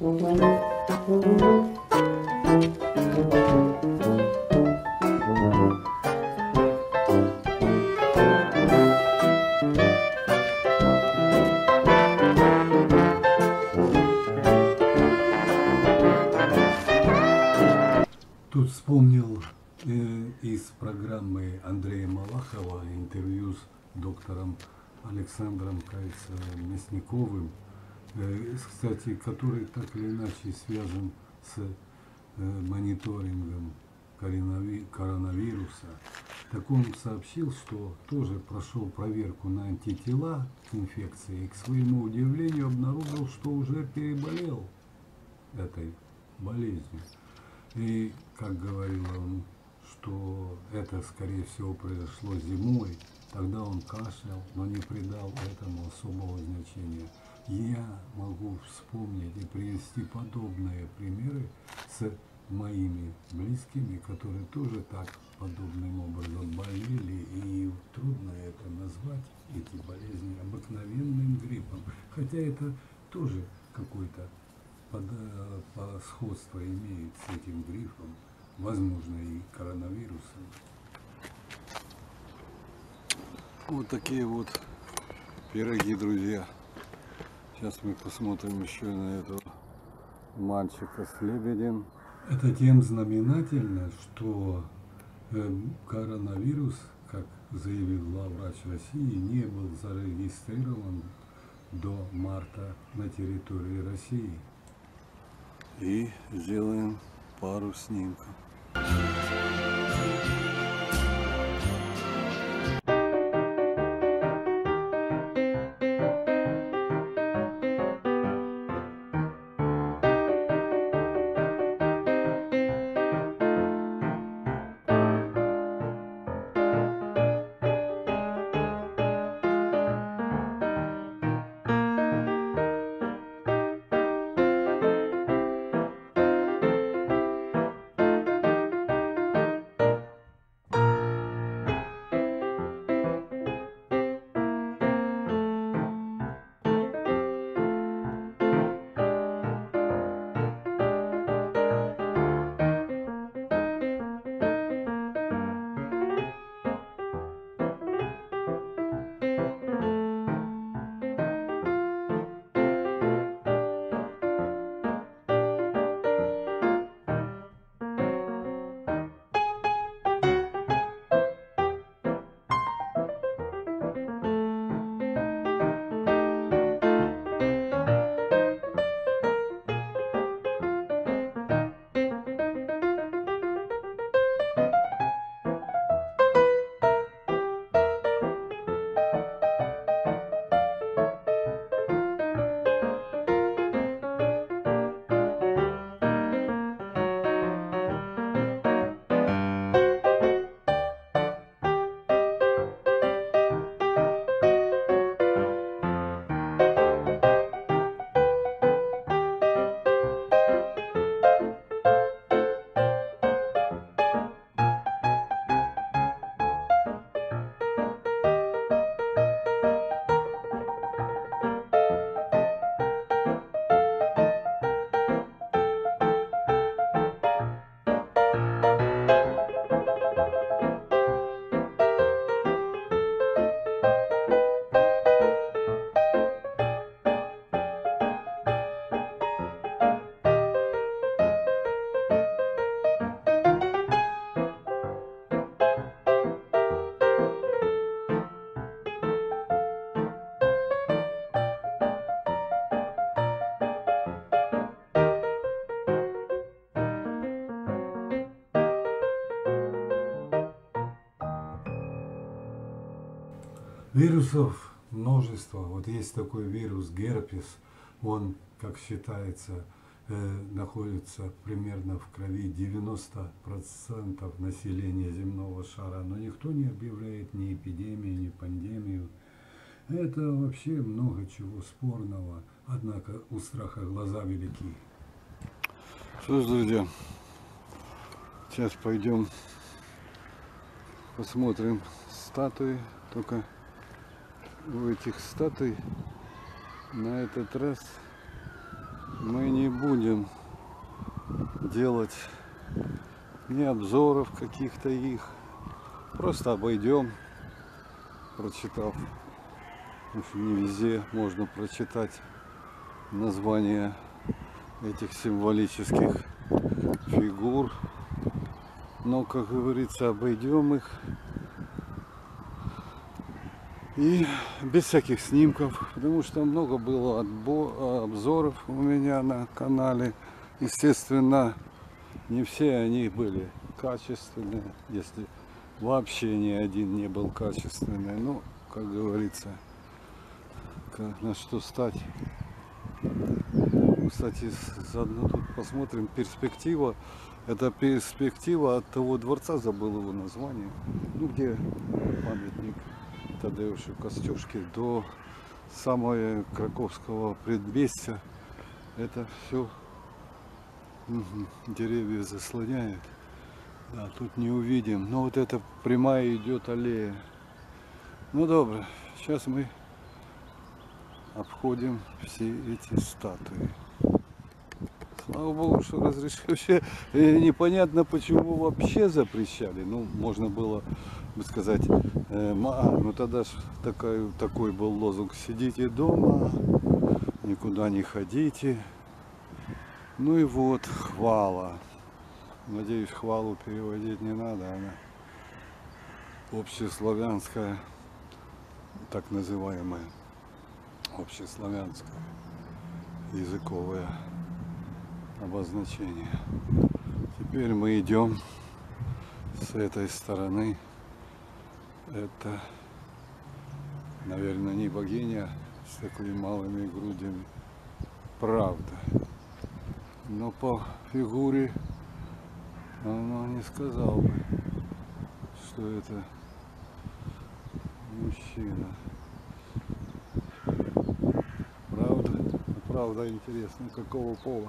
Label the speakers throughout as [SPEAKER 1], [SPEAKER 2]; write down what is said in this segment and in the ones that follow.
[SPEAKER 1] Тут вспомнил из программы Андрея Малахова интервью с доктором Александром, кажется, Мясниковым, кстати, который так или иначе связан с мониторингом коронавируса. Так он сообщил, что тоже прошел проверку на антитела к инфекции и, к своему удивлению, обнаружил, что уже переболел этой болезнью. И, как говорил он, что это, скорее всего, произошло зимой, тогда он кашлял, но не придал этому особого значения. Я могу вспомнить и привести подобные примеры с моими близкими, которые тоже так подобным образом болели, и трудно это назвать, эти болезни, обыкновенным гриппом. Хотя это тоже какой-то сходство имеет с этим гриппом, возможно, и коронавирусом.
[SPEAKER 2] Вот такие вот пироги, друзья. Сейчас мы посмотрим еще на этого мальчика с лебедем.
[SPEAKER 1] Это тем знаменательно, что коронавирус, как заявил главврач России, не был зарегистрирован до марта на территории России.
[SPEAKER 2] И сделаем пару снимков.
[SPEAKER 1] Вирусов множество. Вот есть такой вирус герпес, он, как считается, находится примерно в крови 90% населения земного шара, но никто не объявляет ни эпидемию, ни пандемию. Это вообще много чего спорного, однако у страха глаза велики.
[SPEAKER 2] Что ж, друзья, сейчас пойдем посмотрим статуи, только у этих статуй на этот раз мы не будем делать ни обзоров каких-то их. Просто обойдем, прочитав. Потому что не везде можно прочитать названия этих символических фигур. Но, как говорится, обойдем их. И без всяких снимков, потому что много было обзоров у меня на канале. Естественно, не все они были качественные, если вообще ни один не был качественный. Ну, как говорится, на что стать. Кстати, заодно тут посмотрим перспектива. Это перспектива от того дворца, забыл его название, ну где памятник Тадеушу Костюшке, до самого Краковского предместья. Это все деревья заслоняют. Да, тут не увидим. Но вот эта прямая идет аллея. Ну добро, сейчас мы обходим все эти статуи. Слава Богу, что разрешили. Вообще непонятно, почему вообще запрещали. Ну, можно было бы сказать, ну тогда ж такой был лозунг: сидите дома, никуда не ходите. Ну и вот, хвала. Надеюсь, хвалу переводить не надо. Она общеславянская, так называемая, общеславянская языковое обозначение. Теперь мы идем с этой стороны. Это, наверное, не богиня с такими малыми грудями, правда. Но по фигуре она не сказал бы, что это мужчина. Правда? Правда, интересно, какого пола.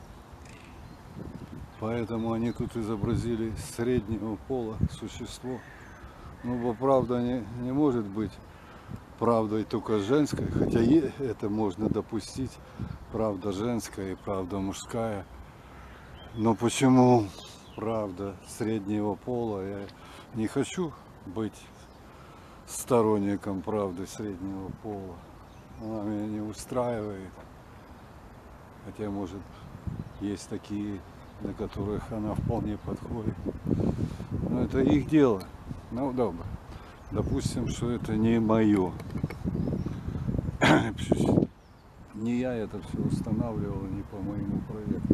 [SPEAKER 2] Поэтому они тут изобразили среднего пола существо. Ну, правда не может быть правдой только женской, хотя это можно допустить, правда женская и правда мужская. Но почему правда среднего пола? Я не хочу быть сторонником правды среднего пола. Она меня не устраивает. Хотя, может, есть такие, для которых она вполне подходит. Но это их дело. Ну, добро. Допустим, что это не мое. Не я это все устанавливал, не по моему проекту.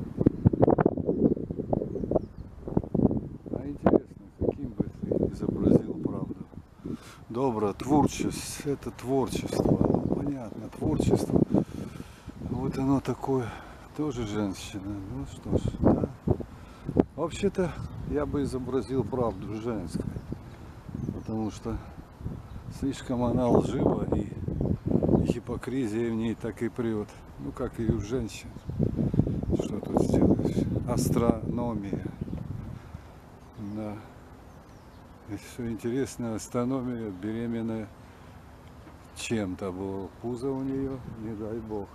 [SPEAKER 2] А интересно, каким бы ты изобразил правду? Добро, творчество. Это творчество. Ну, понятно, творчество. Вот оно такое. Тоже женщина. Ну что ж, да. Вообще-то я бы изобразил правду женской. Потому что слишком она лжива, и гипокризия в ней так и прет. Ну, как и у женщин. Что тут сделаешь? Астрономия. Да. И все интересно, астрономия беременная чем-то было. Пузо у нее, не дай бог.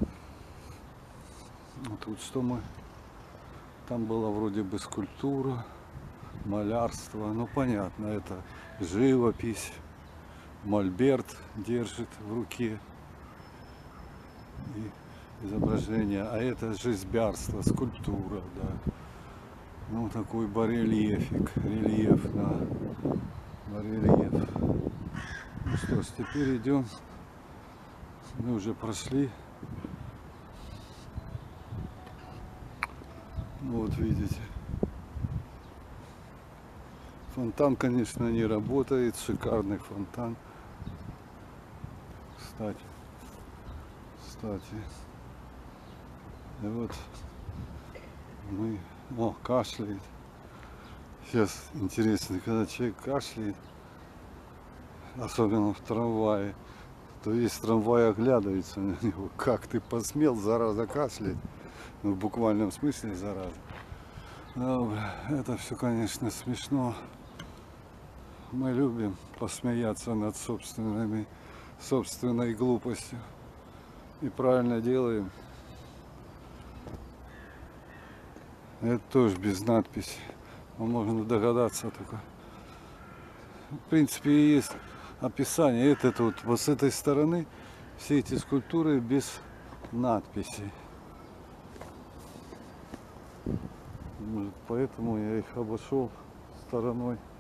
[SPEAKER 2] Тут что мы? Там была вроде бы скульптура, малярство. Ну понятно, это живопись. Мольберт держит в руке и изображение. А это резьбярство, скульптура, да. Ну такой барельефик, рельеф на барельеф. Ну что ж, теперь идем. Мы уже прошли. Вот видите. Фонтан, конечно, не работает. Шикарный фонтан. Кстати. И вот мы... О, кашляет. Сейчас интересно, когда человек кашляет, особенно в трамвае, то весь трамвай оглядывается на него. Как ты посмел, зараза, кашлять? Ну, в буквальном смысле, зараза. Добро. Это все, конечно, смешно. Мы любим посмеяться над собственной глупостью. И правильно делаем. Это тоже без надписи. Но можно догадаться только. В принципе, и есть описание. Это тут вот с этой стороны все эти скульптуры без надписей. Может, поэтому я их обошел стороной.